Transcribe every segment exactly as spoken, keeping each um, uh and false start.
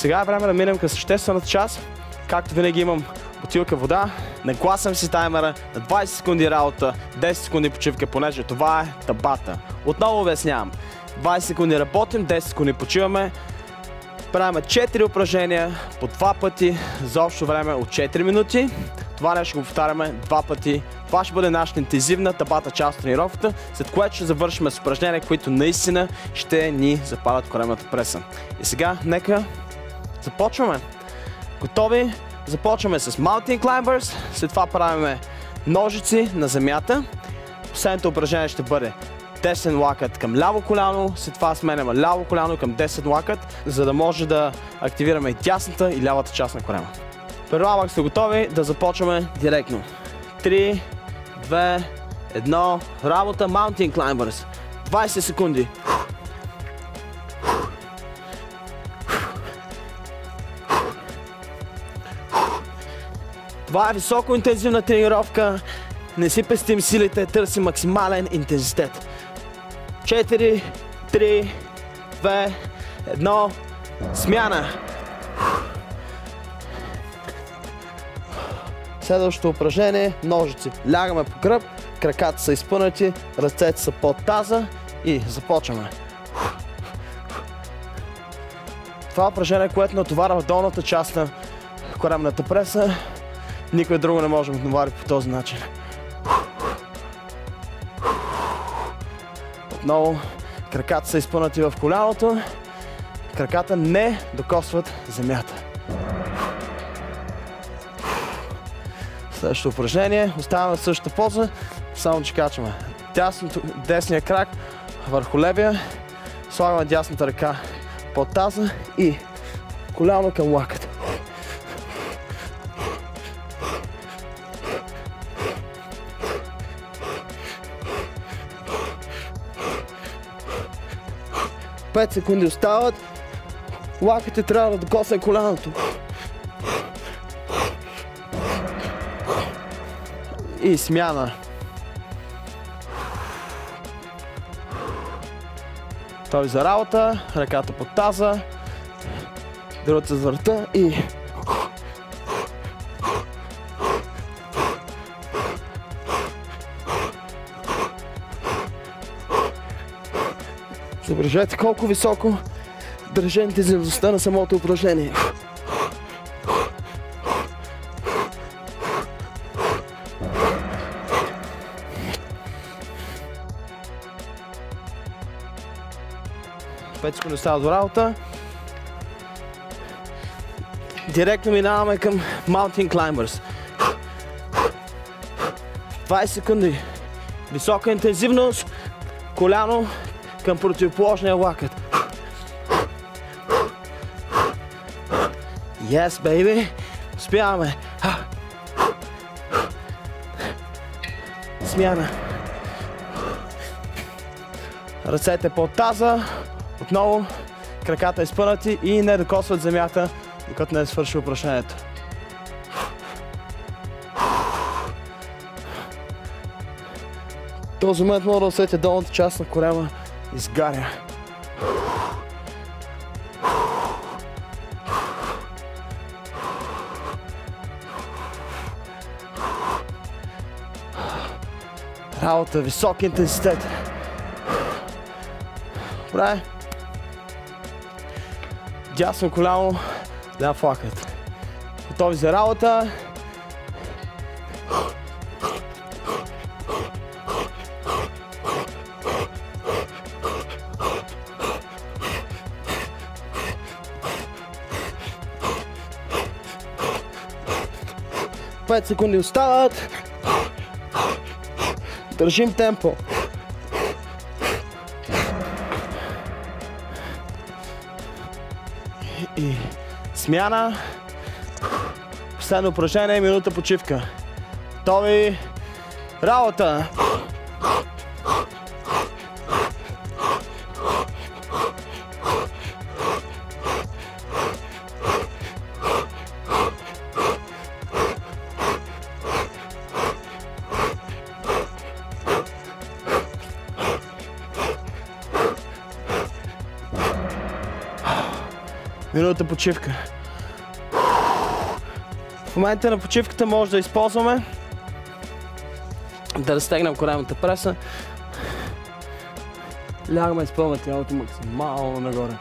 Сега е време да минем към съществената част. Както винаги имам бутилка вода. Нагласям си таймера на двайсет секунди работа, десет секунди почивка, понеже това е табата. Отново обяснявам. двайсет секунди работим, десет секунди почиваме. Правим четири упражнения по два пъти за общо време от четири минути. Това нещо го повтаряме два пъти. Това ще бъде нашата интензивна табата част от тренировката, след което ще завършим с упражнения, които наистина ще ни запалят коремната преса. И сега нека започваме. Готови? Започваме с Mountain Climbers, след това правим ножици на земята. Последното упражнение ще бъде десен лакът към ляво коляно, след това сменяме ляво коляно към десен лакът, за да може да активираме и дясната и лявата част на корема. Предполагам, ако сте готови да започваме директно. три, две, едно, работа, Mountain Climbers. двайсет секунди. Това е високо интензивна тренировка. Не си пестим силите, търсим максимален интензитет. четири, три, две, едно, смяна. Следващото упражнение, ножици. Лягаме по гръб, краката са изпънати, ръцете са под таза и започваме. Това упражнение, което натоварва долната част на коремната преса, никой друго не може да натовари по този начин. Отново, краката са изпънати в коляното, краката не докосват земята. Следващото упражнение, оставаме в същата поза, само че качваме десния крак върху левия, слагаме дясната ръка под таза и коляно към лакъта. пет секунди остават, лакътът трябва да докосне коляното. И смяна. Той за работа, ръката под таза, другата за врата и забележете колко високо държа интензивността на самото упражнение. пет секунди остава до работа. Директно минаваме към Mountain Climbers. двайсет секунди. Висока интензивност. Коляно към противоположния лакът. Yes, baby. Успяваме. Смяна. Ръцете под таза. Отново краката изпънати и не докосват земята, докато не е свърши упражнението. В този момент мога да усетя долната част на корема изгаря. Работа, висок интензитет. Добре. Дясно коляно, ляв лакът. Готови за работа. пет секунди остават. Държим темпо. И смяна. Последно упражнение, минута почивка. Готови. Работа. Минута почивка. В момента на почивката може да използваме да разтегнем коремната преса. Лягаме, изпълваме тялото максимално нагоре.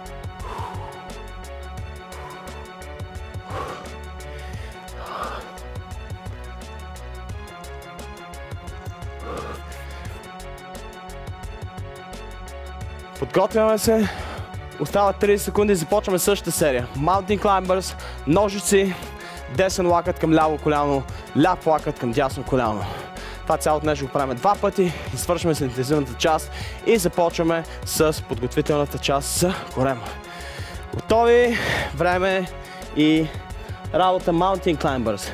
Подготвяме се. Остават трийсет секунди и започваме същата серия. Mountain Climbers, ножици, десен лакът към ляво коляно, ляв лакът към дясно коляно. Това цялото нещо го правим два пъти и свършваме с интензивната част и започваме с подготвителната част за корема. Готови, време и работа Mountain Climbers.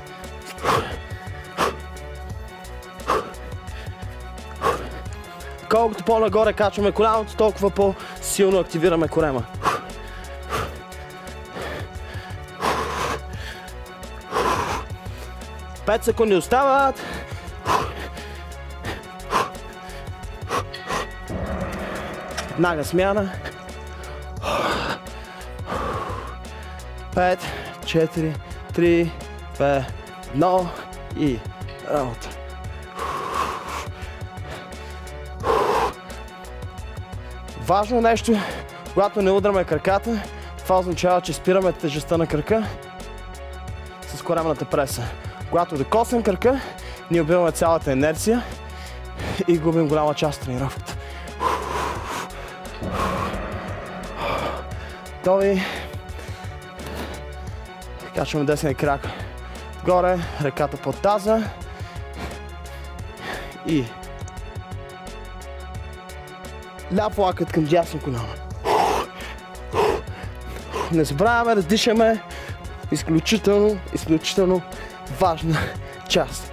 Колкото по-нагоре качваме коляното, толкова по-силно активираме корема. пет секунди остават. Веднага смяна. пет, четири, три, две, едно и работа. Важно нещо, когато не удряме краката, това означава, че спираме тежестта на кръка с коремната преса. Когато докоснем кръка, ние убиваме цялата инерция и губим голяма част от тренировката. Готови. Качваме десния крак горе, ръката под таза и ляв лакът към дясно коляно. Не забравяме да дишаме. Изключително, изключително важна част.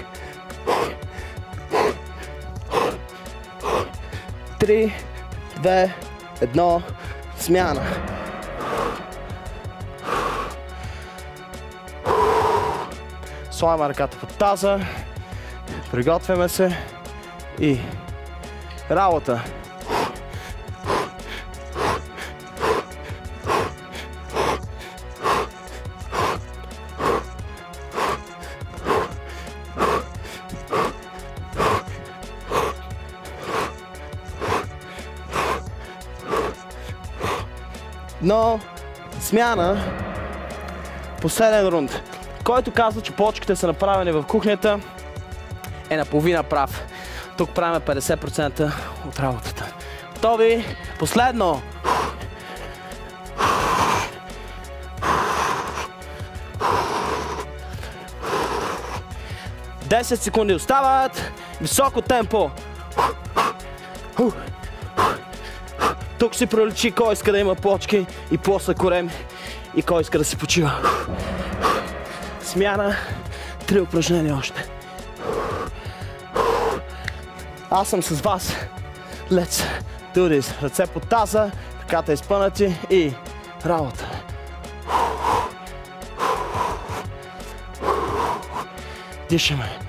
Три, две, едно, смяна. Слагаме ръката под таза. Приготвяме се и работа. Но смяна, последен рунд. Който казва, че плочките са направени в кухнята, е наполовина прав. Тук правим петдесет процента от работата. Готови? Последно! десет секунди остават. Високо темпо. Тук си проличи кой иска да има плочки и после корем и кой иска да си почива. Смяна, три упражнения още. Аз съм с вас. Let's do this. Ръце под таза, ръката изпънати и работа. Дишаме.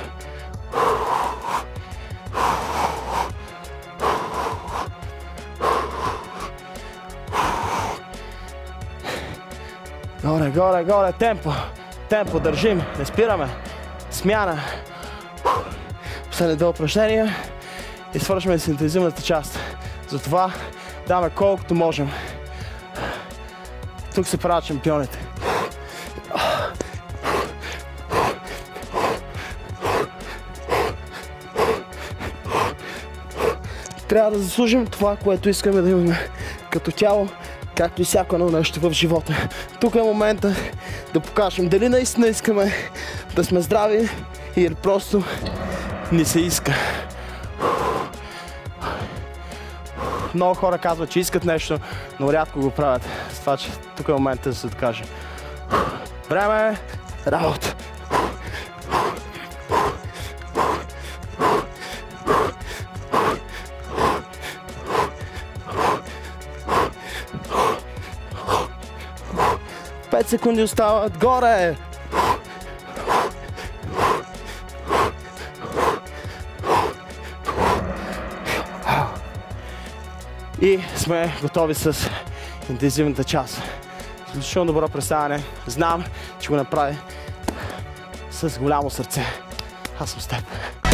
Горе, горе, горе, темпо, темпо, държим, не спираме, смяна, последни две упражнения и свършваме с интензивната част. Затова даваме колкото можем. Тук се правят шампионите. Трябва да заслужим това, което искаме да имаме като тяло, както и всяко едно нещо в живота. Тук е момента да покажем дали наистина искаме да сме здрави или просто ни се иска. Много хора казват, че искат нещо, но рядко го правят. С това, че тук е момента да се докаже. Време, работа. пет секунди остават. Горе! И сме готови с интензивната част. изключително добро представяне. Знам, че го направи с голямо сърце. Аз съм с теб.